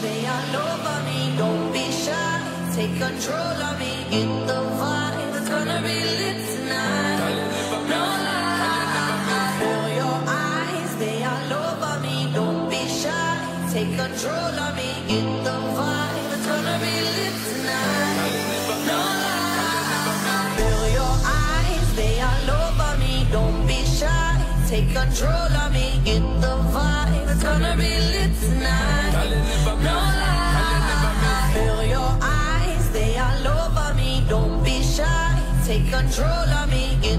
they all over me. Don't be shy, take control of me. Get the vibe, it's gonna be lit tonight. No lie, feel your eyes, they all over me. Don't be shy, take control of me. Get the vibe, it's gonna be lit tonight. No lie, feel your eyes, they all over me. Don't be shy, take control of me. Get the vibe, it's gonna be lit tonight. No lie, feel your eyes, they all over me. Don't be shy, take control of me.